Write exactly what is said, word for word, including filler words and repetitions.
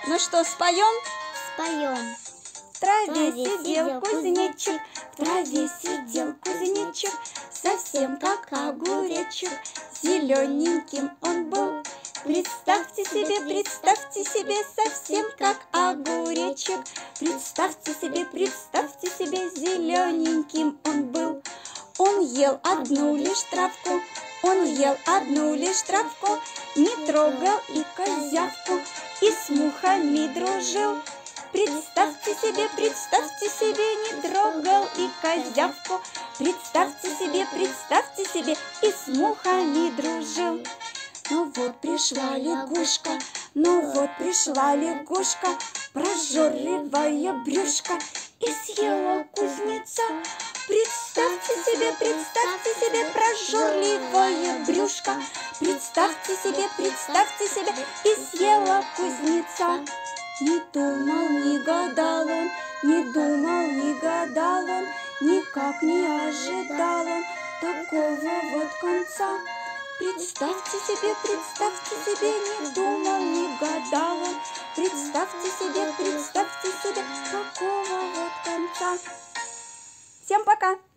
Ну что, споем? Споем. В траве сидел кузнечик, в траве сидел кузнечик, совсем как огуречек, зелененьким он был. Представьте себе, представьте себе, совсем как огуречек. Представьте себе, представьте себе, зелененьким он был. Он ел одну лишь травку, он ел одну лишь травку, не трогал и козявку, и с мухами дружил. Представьте себе, представьте себе, не трогал и козявку. Представьте себе, представьте себе, и с мухами дружил. Ну вот пришла лягушка, ну вот пришла лягушка, прожорливая брюшко, и съела кузнеца. Представьте себе, представьте себе, прожорливое брюшко. Представьте себе, представьте себе, и съела кузнеца. Не думал, не гадал он, не думал, не гадал он, никак не ожидал он такого вот конца. Представьте себе, представьте себе, не думал, не гадал он, представьте себе, представьте себе такого вот конца. Всем пока!